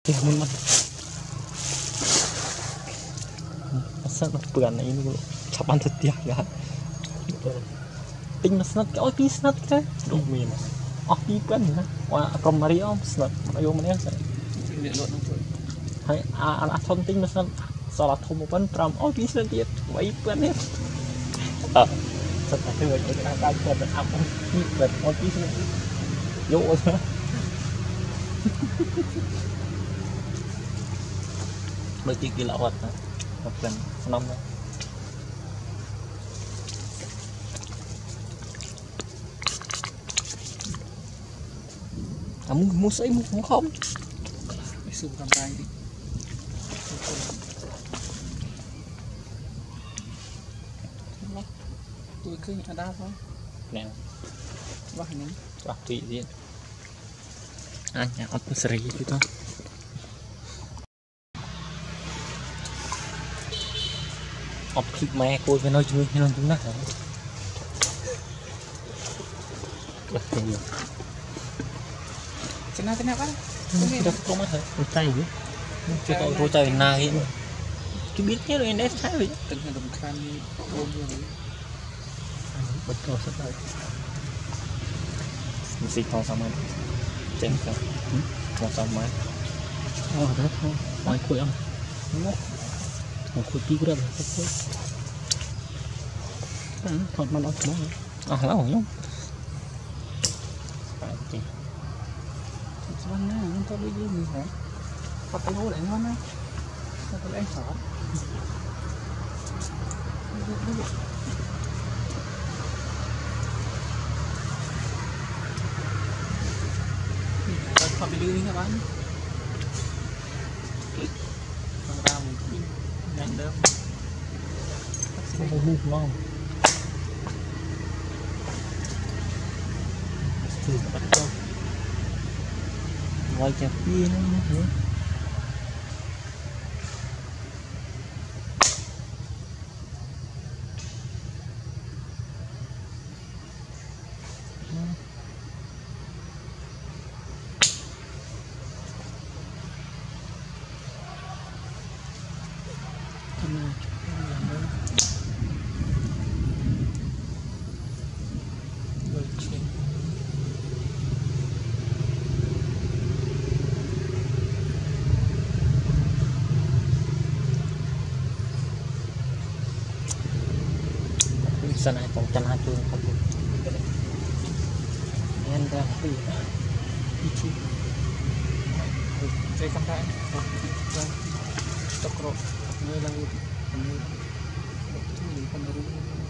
tiền mình sao nó bừa này nó chắp ăn thật tiền cả tinh nó snap cái oi pi snap thế đồ miền pi bữa nữa qua from Mario snap Mario mình sẽ hay thôn tinh nó snap sau là thôn một bên from oi pi snap tiền mấy bữa nữa thật là tuyệt vời cái đang còn được áp pi bữa oi pi snap vô đôi chỉ kia lạ hoạt đó một lần năm đó muốn xây muốn không cái sườn cầm tay đi tôi cứ ở đa thôi nè vắt này tùy diện anh nhà ốc sợi chứ thôi ốc thịt mè côi với nó chui như nó chúng nó hả thế nào bác đâu không mất hả tay gì cho tôi chơi này chứ biết thế rồi nét sai vậy từng ngày đồng khan đi ôm rồi bật cầu sắp tới mình xịt con xong rồi chén con con xong máy đó thôi máy khui không còn khui tí nữa là khui còn mà nó không lâu rồi nhá ngon á, không có cái gì hả? Có cái hố lại ngon á, có cái ăn sỏ. Có bị đưa đi các bạn. Còn ra một cái nhanh đơm. Không có hút ngon. Bắt đầu ngoài cà phê nữa sana trong chân hai chuông không em ra đi chi chơi cắm tay tốc độ người là người con người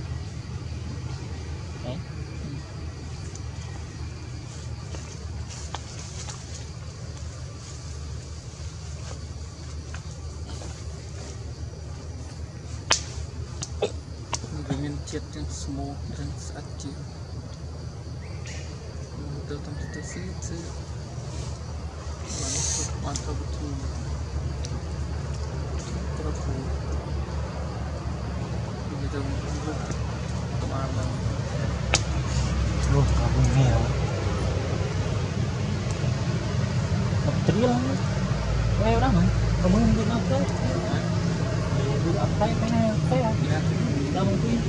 đấy chết trên small trên sạch chịu tôi tâm tôi xí hoàn toàn bất thường rất phù bây giờ tôi ăn là luôn cả vùng nghèo một tí lắm nghèo đó mà còn muốn đi đâu tới đi ăn thấy nào đâu không biết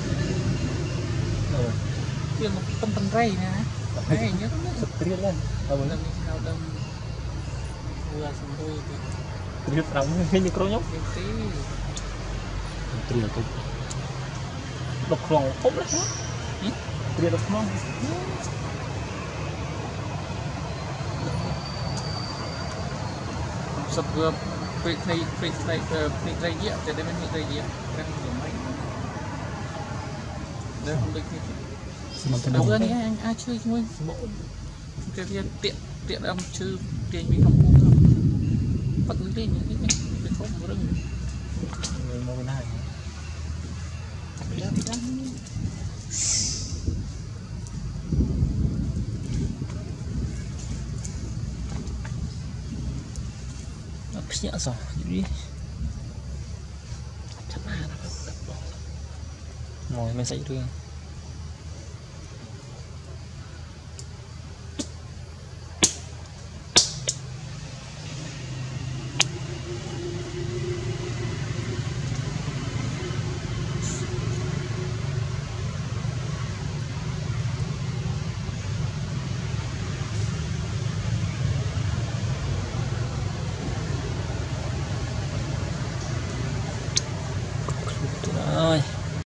tiền một tâm ray nè ray nhớ sụp tiết lên lần này nào đông vừa xong thôi thì tiết rộng như cối nhóc tí tiết tôi độc lòng không đấy tiết độc lòng sập vừa phải dây dĩa để bên những dây dĩa các kiểu máy đây không được đâu gần nhé anh ai chơi chung cái tiện âm chứ tiền mình không mua bật lên những cái không có rừng người mua cái này nó nhẹ rồi đi ngồi mình sẽ đưa